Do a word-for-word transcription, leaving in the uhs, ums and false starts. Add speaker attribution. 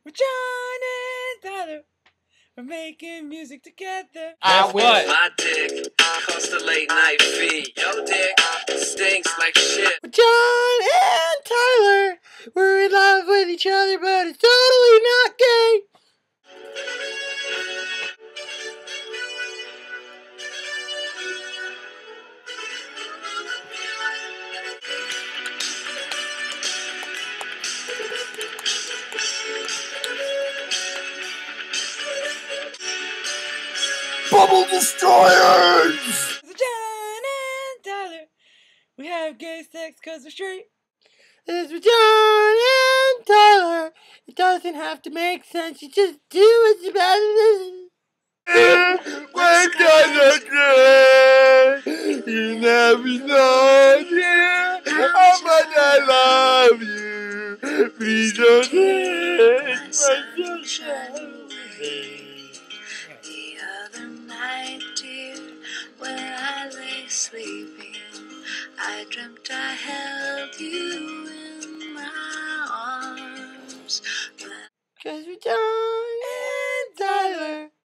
Speaker 1: We're John and Tyler. We're making music together.
Speaker 2: I what?
Speaker 3: My dick costs a late night fee. Yo dick stinks like shit.
Speaker 1: We're John and Tyler. We're in love with each other, but it's totally not gay.
Speaker 2: Bubble destroyers!
Speaker 1: We're John and Tyler. We have gay sex cause we're straight. It's with John and Tyler. It doesn't have to make sense. You just do what's about it.
Speaker 2: We're gonna cry. You never know, dear, how much I love you. Please don't take my sunshine away.
Speaker 4: The other night, dear, when I lay sleeping, I dreamt I held you in